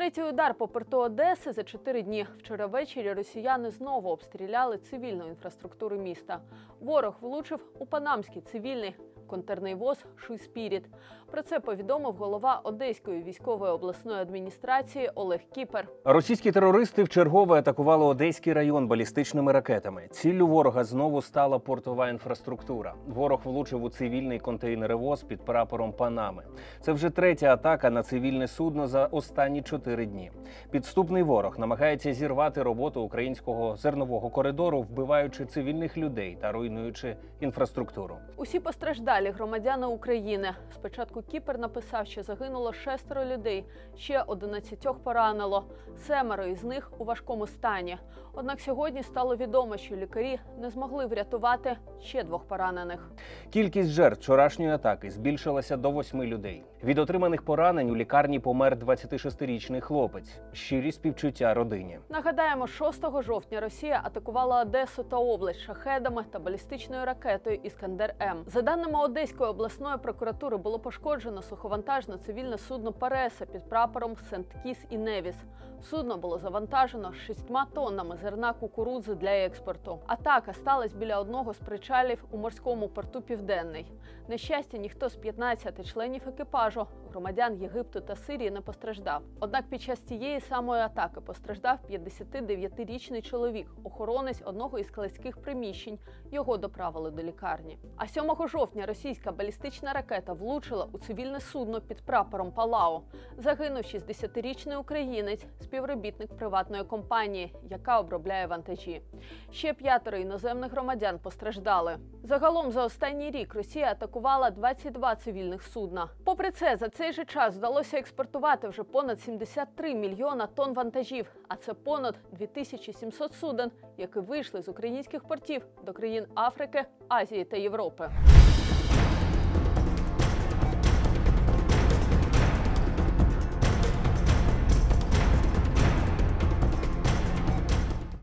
Третій удар по порту Одеси за 4 дні. Вчора ввечері росіяни знову обстріляли цивільну інфраструктуру міста. Ворог влучив у панамський цивільний контейнерний воз «Шуйспіріт». Про це повідомив голова Одеської військової обласної адміністрації Олег Кіпер. Російські терористи вчергове атакували Одеський район балістичними ракетами. Ціллю ворога знову стала портова інфраструктура. Ворог влучив у цивільний контейнеровоз під прапором Панами. Це вже третя атака на цивільне судно за останні 4 дні. Підступний ворог намагається зірвати роботу українського зернового коридору, вбиваючи цивільних людей та руйнуючи інфраструктуру. Усі постраждалі громадяни України. Спочатку Кіпер написав, що загинуло 6 людей, ще 11 поранило. 7 із них у важкому стані. Однак сьогодні стало відомо, що лікарі не змогли врятувати ще 2 поранених. Кількість жертв вчорашньої атаки збільшилася до 8 людей. Від отриманих поранень у лікарні помер 26-річний хлопець. Щирі співчуття родині. Нагадаємо, 6 жовтня Росія атакувала Одесу та область шахедами та балістичною ракетою «Іскандер-М». За даними Одеської обласної прокуратури, було пошкоджено суховантажне цивільне судно «Пареса» під прапором «Сент-Кіс і Невіс». Судно було завантажено 6 тоннами зерна кукурудзи для експорту. Атака сталася біля одного з причалів у морському порту «Південний». На щастя, ніхто з 15 членів екіпажу, громадян Єгипту та Сирії, не постраждав. Однак під час цієї самої атаки постраждав 59-річний чоловік, охоронець одного із складських приміщень. Його доправили до лікарні. А 7 жовтня російська балістична ракета влучила у цивільне судно під прапором Палау. Загинув 60-річний українець, співробітник приватної компанії, яка обробляє вантажі. Ще 5 іноземних громадян постраждали. Загалом за останній рік Росія атакувала 22 цивільних судна. Попри це, за цей же час вдалося експортувати вже понад 73 мільйона тонн вантажів, а це понад 2700 суден, які вийшли з українських портів до країн Африки, Азії та Європи.